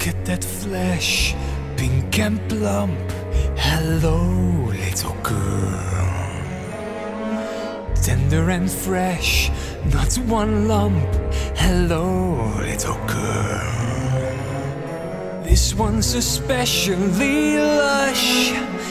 Look at that flesh, pink and plump. Hello, little girl. Tender and fresh, not one lump. Hello, little girl. This one's especially lush,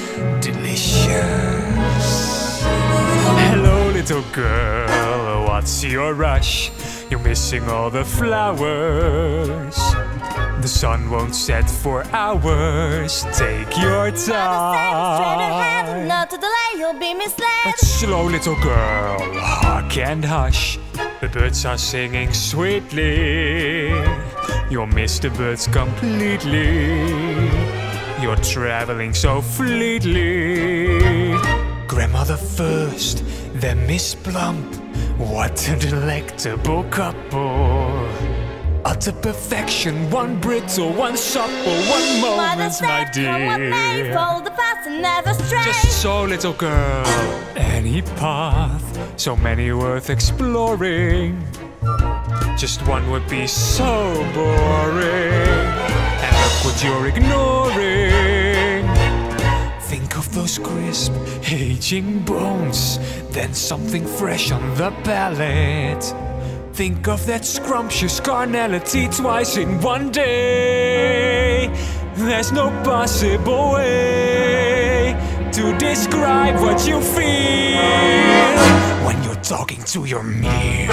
delicious. Hello, little girl, what's your rush? You're missing all the flowers. The sun won't set for hours. Take your time. Not to delay, you'll be misled. But slow, little girl, hark and hush. The birds are singing sweetly. You'll miss the birds completely. You're traveling so fleetly. Grandmother first, then Miss Plump. What a delectable couple. Utter perfection, one brittle, one supple, one moment, my dear. Follow the path and never stray. Just so, little girl, any path, so many worth exploring. Just one would be so boring. And look what you're ignoring. Think of those crisp, aging bones, then something fresh on the palate. Think of that scrumptious carnality twice in one day. There's no possible way to describe what you feel when you're talking to your meal.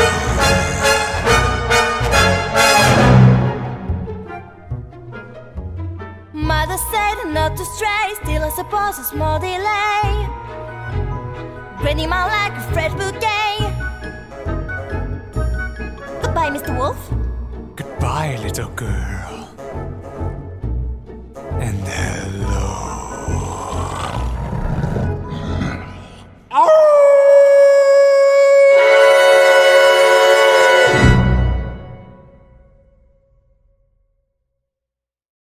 Mother said not to stray, still I suppose a small delay. Bringing my like a fresh bouquet. Goodbye, Mr. Wolf. Goodbye, little girl. And